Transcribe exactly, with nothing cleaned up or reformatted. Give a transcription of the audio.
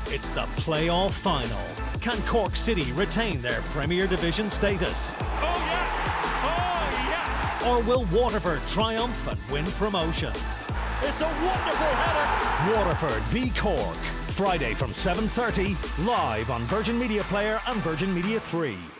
It's the play-off final. Can Cork City retain their Premier Division status? Oh yeah! Oh yeah! Or will Waterford triumph and win promotion? It's a wonderful header! Waterford v Cork. Friday from seven thirty, live on Virgin Media Player and Virgin Media three.